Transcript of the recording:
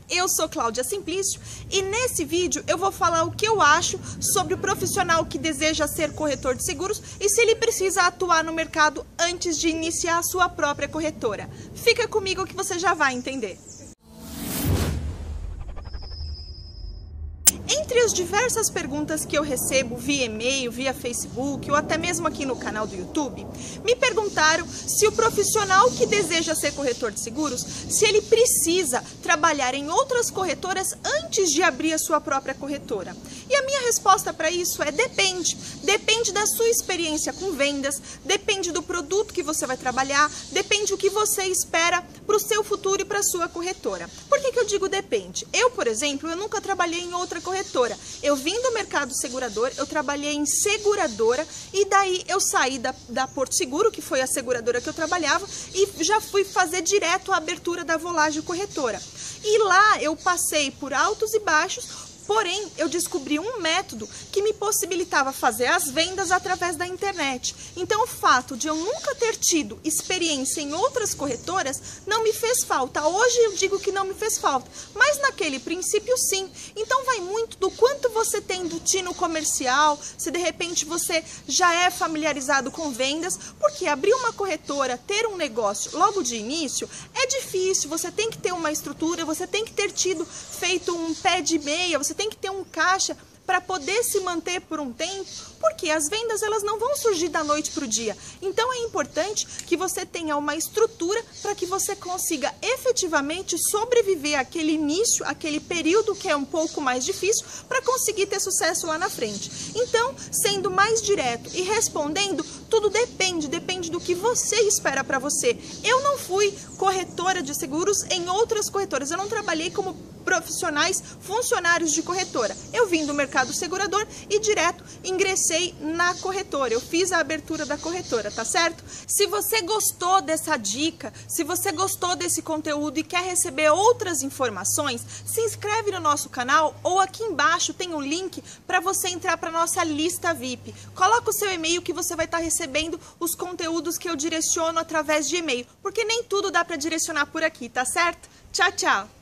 eu sou Cláudia Simplício e nesse vídeo eu vou falar o que eu acho sobre o profissional que deseja ser corretor de seguros e se ele precisa atuar no mercado antes de iniciar a sua própria corretora. Fica comigo que você já vai entender. Entre as diversas perguntas que eu recebo via e-mail, via Facebook ou até mesmo aqui no canal do YouTube, me perguntaram se o profissional que deseja ser corretor de seguros, se ele precisa trabalhar em outras corretoras antes de abrir a sua própria corretora. E a minha resposta para isso é depende. Depende da sua experiência com vendas, depende do produto que você vai trabalhar, depende do que você espera para o seu futuro e para a sua corretora. Por que eu digo depende? Eu, por exemplo, eu nunca trabalhei em outra corretora. Eu vim do mercado segurador, eu trabalhei em seguradora e daí eu saí da Porto Seguro, que foi a seguradora que eu trabalhava, e já fui fazer direto a abertura da Volagem Corretora. E lá eu passei por altos e baixos. Porém, eu descobri um método que me possibilitava fazer as vendas através da internet. Então, o fato de eu nunca ter tido experiência em outras corretoras não me fez falta. Hoje eu digo que não me fez falta, mas naquele princípio sim. Então, vai muito do quanto você tem do tino comercial, se de repente você já é familiarizado com vendas, porque abrir uma corretora, ter um negócio logo de início é difícil. Você tem que ter uma estrutura, você tem que ter feito um pé de meia, você tem que ter um caixa para poder se manter por um tempo, porque as vendas elas não vão surgir da noite para o dia. Então é importante que você tenha uma estrutura para que você consiga efetivamente sobreviver àquele início, aquele período que é um pouco mais difícil, para conseguir ter sucesso lá na frente. Então, sendo mais direto e respondendo, tudo depende do que você espera para você. Eu não fui corretora de seguros em outras corretoras, eu não trabalhei como profissionais, funcionários de corretora. Eu vim do mercado segurador e direto ingressei na corretora. Eu fiz a abertura da corretora, tá certo? Se você gostou dessa dica, se você gostou desse conteúdo e quer receber outras informações, se inscreve no nosso canal ou aqui embaixo tem um link para você entrar para nossa lista VIP. Coloca o seu e-mail que você vai estar recebendo os conteúdos que eu direciono através de e-mail, porque nem tudo dá para direcionar por aqui, tá certo? Tchau, tchau!